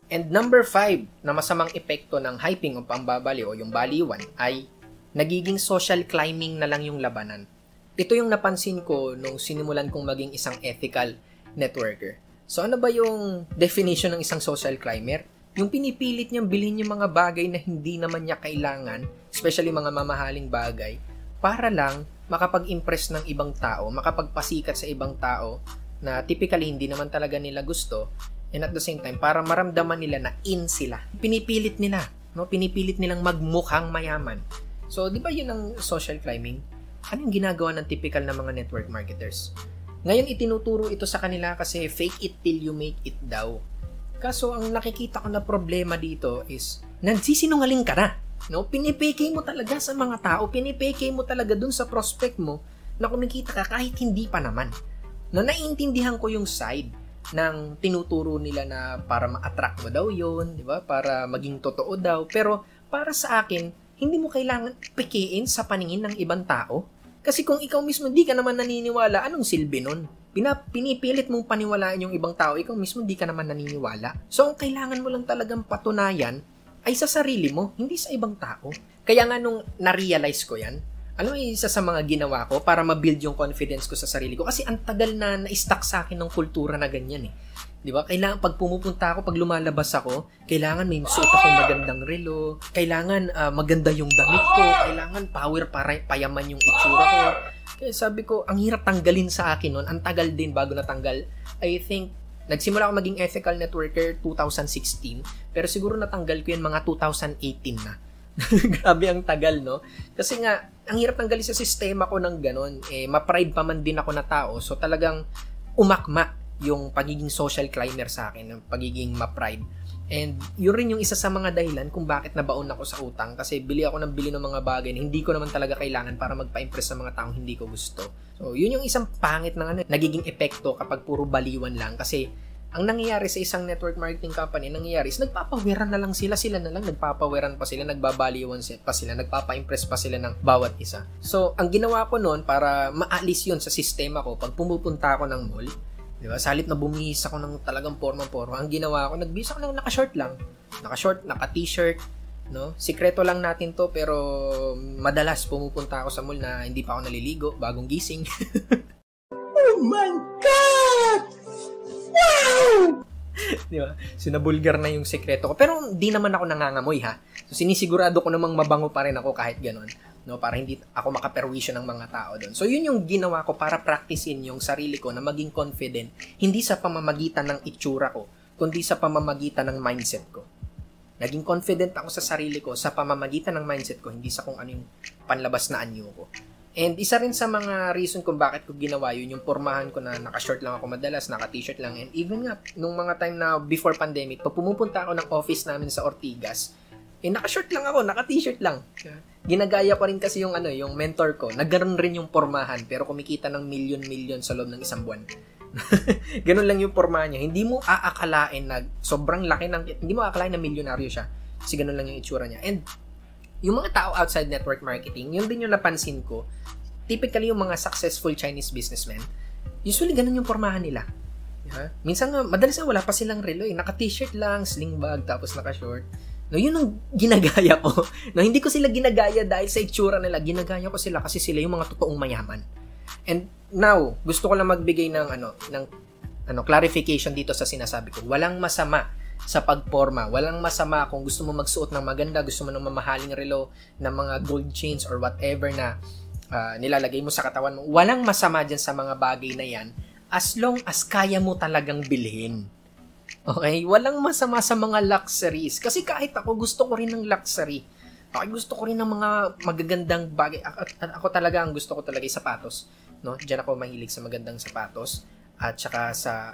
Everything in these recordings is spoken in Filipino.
And number 5 na masamang epekto ng hyping o pambabali o yung baliwan ay nagiging social climbing na lang yung labanan. Ito yung napansin ko nung sinimulan kong maging isang ethical networker. So ano ba yung definition ng isang social climber? Yung pinipilit niyang bilhin yung mga bagay na hindi naman niya kailangan, especially mga mamahaling bagay, para lang makapag-impress ng ibang tao, makapagpasikat sa ibang tao na typically hindi naman talaga nila gusto. And at the same time, para maramdaman nila na in sila. Pinipilit nila, no? Pinipilit nilang magmukhang mayaman. So, di ba yun ang social climbing? Ano yung ginagawa ng typical na mga network marketers? Ngayon, itinuturo ito sa kanila kasi fake it till you make it daw. Kaso, ang nakikita ko na problema dito is, nagsisinungaling ka na. No? Pinipeke mo talaga sa mga tao, pinipeke mo talaga dun sa prospect mo na kumikita ka kahit hindi pa naman. No, naiintindihan ko yung side ng tinuturo nila na para ma-attract mo daw yun, di ba? Para maging totoo daw. Pero para sa akin, hindi mo kailangan pekein sa paningin ng ibang tao. Kasi kung ikaw mismo hindi ka naman naniniwala, anong silbi nun? Pinipilit mong paniwalaan yung ibang tao, ikaw mismo hindi ka naman naniniwala. So, ang kailangan mo lang talagang patunayan ay sa sarili mo, hindi sa ibang tao. Kaya nga nung na-realize ko yan, alam mo, isa sa mga ginawa ko para ma-build yung confidence ko sa sarili ko. Kasi ang tagal na na-stuck sa akin ng kultura na ganyan eh. Di ba? Kailangan, pag pumupunta ako, pag lumalabas ako, kailangan may suot akong magandang relo, kailangan maganda yung damit ko, kailangan power para payaman yung itsura ko. Kaya sabi ko, ang hirap tanggalin sa akin nun. Ang tagal din bago natanggal. I think, nagsimula ako maging ethical networker 2016, pero siguro natanggal ko yun mga 2018 na. Grabe ang tagal, no? Kasi nga, ang hirap tanggalin sa sistema ko ng ganon. Ma-pride pa man din ako na tao. So, talagang umakma yung pagiging social climber sa akin, yung pagiging ma-pride. And yun rin yung isa sa mga dahilan kung bakit nabaon ako sa utang. Kasi bili ako ng bili ng mga bagay na hindi ko naman talaga kailangan para magpa-impress sa mga taong hindi ko gusto. So, yun yung isang pangit ng nagiging epekto kapag puro baliwan lang. Kasi, ang nangyayari sa isang network marketing company, nangyayari is nagpapaweran na lang sila na lang, nagpapaweran pa sila, nagbabaliwan pa sila, nagpapa-impress pa sila ng bawat isa. So, ang ginawa ko noon para maalis yun sa sistema ko, pag pumupunta ako ng mall, di ba, salit na bumihis ako ng talagang porma-porma, ang ginawa ko, nagbihis ako ng naka-short lang, naka-short, naka-t-shirt, no? Sikreto lang natin to, pero madalas pumupunta ako sa mall na hindi pa ako naliligo, bagong gising. Oh my God! Wow! Di ba? Sinabulgar na yung sekreto ko. Pero di naman ako nangangamoy, ha? So, sinisigurado ko namang mabango pa rin ako kahit ganon. No? Para hindi ako makaperwisyo ng mga tao doon. So, yun yung ginawa ko para practicein yung sarili ko na maging confident. Hindi sa pamamagitan ng itsura ko, kundi sa pamamagitan ng mindset ko. Naging confident ako sa sarili ko sa pamamagitan ng mindset ko, hindi sa kung ano yung panlabas na anyo ko. And isa rin sa mga reason kung bakit ko ginawa yun, yung pormahan ko na naka-short lang ako madalas, naka-t-shirt lang. And even nga, nung mga time na before pandemic, pag pumupunta ako ng office namin sa Ortigas, naka-short lang ako, naka-t-shirt lang. Ginagaya ko rin kasi yung yung mentor ko, nagkaroon rin yung pormahan, pero kumikita ng milyon-milyon sa loob ng isang buwan. Ganun lang yung pormahan niya. Hindi mo aakalain na sobrang laki hindi mo aakalain na milyonaryo siya. Kasi ganun lang yung itsura niya. And yung mga tao outside network marketing, yun din yung napansin ko, typically yung mga successful Chinese businessmen, usually ganun yung pormahan nila. Yeah? Minsan nga, madalas na wala pa silang relo, naka-t-shirt lang, sling bag, tapos naka-short. No, yun ang ginagaya ko. No, hindi ko sila ginagaya dahil sa itsura nila, ginagaya ko sila kasi sila yung mga totoong mayaman. And now, gusto ko lang magbigay ng clarification dito sa sinasabi ko. Walang masama sa pagporma. Walang masama kung gusto mo magsuot ng maganda, gusto mo ng mamahaling relo, ng mga gold chains or whatever na nilalagay mo sa katawan mo. Walang masama dyan sa mga bagay na yan as long as kaya mo talagang bilhin. Okay? Walang masama sa mga luxuries. Kasi kahit ako, gusto ko rin ng luxury. Okay, gusto ko rin ng mga magagandang bagay. Ako talaga, ang gusto ko talaga ay sapatos. No? Diyan ako mahilig sa magandang sapatos. At saka sa,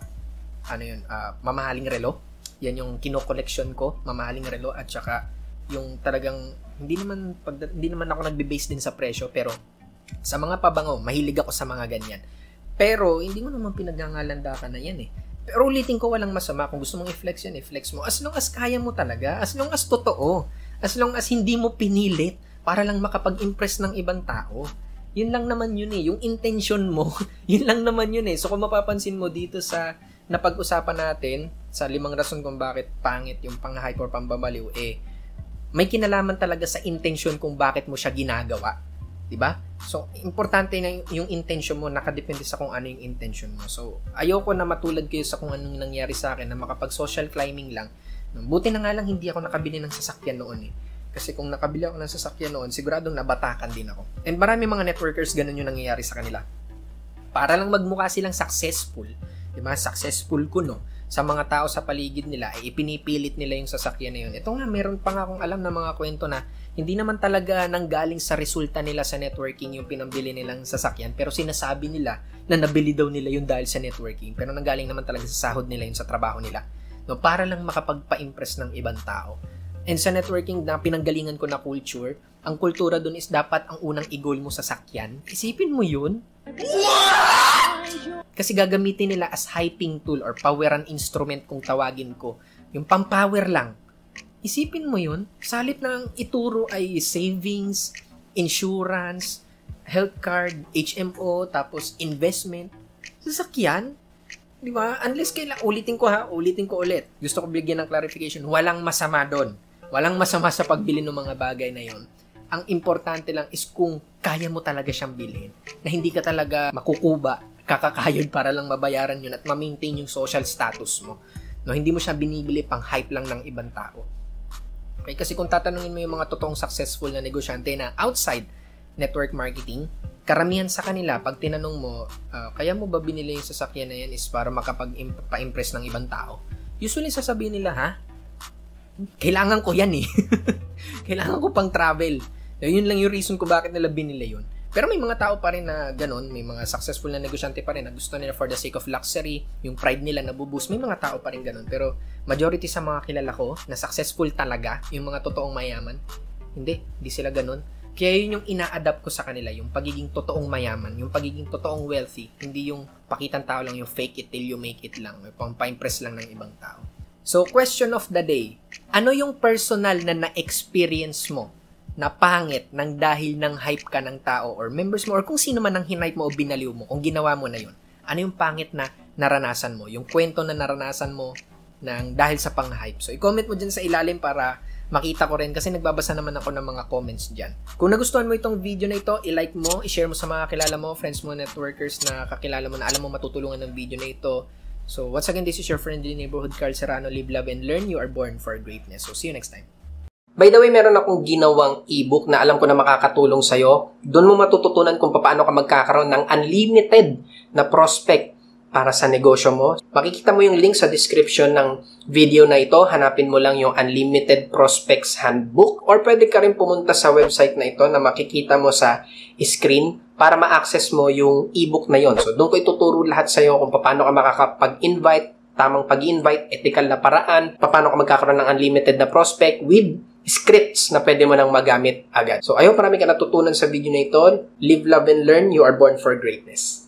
mamahaling relo. Yan yung kino-collection ko, mamahaling relo. At saka, yung talagang, hindi naman ako nagbe-base din sa presyo. Pero, sa mga pabango, mahilig ako sa mga ganyan. Pero, hindi mo naman pinaggangalandakan na yan eh. Pero ulitin ko, walang masama. Kung gusto mong i-flex yan, i-flex mo. As long as kaya mo talaga. As long as totoo. As long as hindi mo pinilit para lang makapag-impress ng ibang tao. Yun lang naman yun eh. Yung intention mo, yun lang naman yun eh. So kung mapapansin mo dito sa napag-usapan natin, sa 5 rason kung bakit pangit yung pang-hype or pambabaliw, may kinalaman talaga sa intention kung bakit mo siya ginagawa. Diba? So, importante na yung intention mo, nakadepende sa kung ano yung intention mo. So, ayoko na matulad kayo sa kung anong nangyari sa akin na makapag-social climbing lang. Buti na nga lang hindi ako nakabili ng sasakyan noon Kasi kung nakabili ako ng sasakyan noon, siguradong nabatakan din ako. And marami mga networkers ganun yung nangyayari sa kanila. Para lang magmukha silang successful, diba? Successful sa mga tao sa paligid nila, ay ipinipilit nila yung sasakyan na yun. Ito nga, meron pa nga akong alam na mga kwento na hindi naman talaga nanggaling sa resulta nila sa networking yung pinambili nilang sasakyan, pero sinasabi nila na nabili daw nila yun dahil sa networking, pero nanggaling naman talaga sa sahod nila yun sa trabaho nila. No, para lang makapagpa-impress ng ibang tao. And sa networking na pinanggalingan ko na culture, ang kultura dun is dapat ang unang i-goal mo sasakyan. Isipin mo yun. Kasi gagamitin nila as hyping tool or poweran instrument kung tawagin ko. Yung pang-power lang. Isipin mo yun. Sa halip na ang ituro ay savings, insurance, health card, HMO, tapos investment. Sasakyan. Di ba? Unless ulitin ko ulit. Gusto ko bigyan ng clarification. Walang masama doon. Walang masama sa pagbili ng mga bagay na yon. Ang importante lang is kung kaya mo talaga siyang bilhin. Na hindi ka talaga makukuba, kakakayod para lang mabayaran yun at ma-maintain yung social status mo. No, hindi mo siya binibili pang hype lang ng ibang tao. Okay, kasi kung tatanungin mo yung mga totoong successful na negosyante na outside network marketing, karamihan sa kanila, pag tinanong mo, kaya mo ba binili yung sasakyan na yan is para makapag-impress ng ibang tao? Usually sasabihin nila, ha? Kailangan ko yan Kailangan ko pang travel. Yun lang yung reason ko bakit nila binili yun. Pero may mga tao pa rin na ganun, may mga successful na negosyante pa rin na gusto nila for the sake of luxury, yung pride nila nabuboost. May mga tao pa rin ganun. Pero majority sa mga kilala ko na successful talaga, yung mga totoong mayaman, hindi sila ganun. Kaya yun yung ina-adapt ko sa kanila, yung pagiging totoong mayaman, yung pagiging totoong wealthy, hindi yung pakitang tao lang, yung fake it till you make it lang, yung pang-impress lang ng ibang tao. So, question of the day, ano yung personal na na-experience mo na pangit nang dahil ng hype ka ng tao or members mo or kung sino man ang hinhype mo o binaliw mo, kung ginawa mo na yun? Ano yung pangit na naranasan mo? Yung kwento na naranasan mo nang dahil sa pang-hype. So, i-comment mo dyan sa ilalim para makita ko rin kasi nagbabasa naman ako ng mga comments dyan. Kung nagustuhan mo itong video na ito, i-like mo, i-share mo sa mga kilala mo, friends mo, networkers na kakilala mo na alam mo matutulungan ng video na ito. So, once again, this is your friendly neighborhood Carl Serrano. Live, love, and learn. You are born for greatness. So, see you next time. By the way, meron akong ginawang ebook na alam ko na makakatulong sa'yo. Doon mo matututunan kung paano ka magkakaroon ng unlimited na prospect para sa negosyo mo. Makikita mo yung link sa description ng video na ito. Hanapin mo lang yung Unlimited Prospects Handbook or pwede ka rin pumunta sa website na ito na makikita mo sa screen para ma-access mo yung ebook na yon. So, doon ko ituturo lahat sa'yo kung paano ka makakapag-invite, tamang pag-invite, ethical na paraan, paano ka magkakaroon ng unlimited na prospect with scripts na pwede mo nang magamit agad. So, ayun, marami ka natutunan sa video na ito. Live, love, and learn. You are born for greatness.